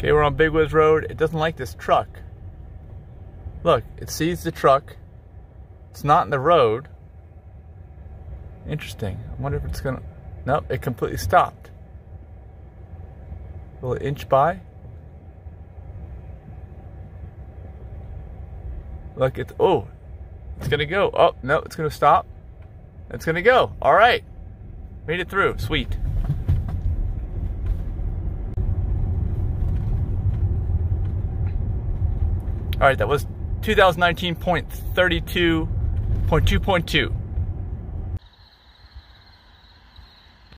Okay, we're on Big Woods Road. It doesn't like this truck. Look, it sees the truck. It's not in the road. Interesting. I wonder if it's gonna... Nope, it completely stopped. Will it inch by? Look, it's... Oh, it's gonna go. Oh, no, it's gonna stop. It's gonna go. All right. Made it through. Sweet. All right, that was 2019.32.2.2.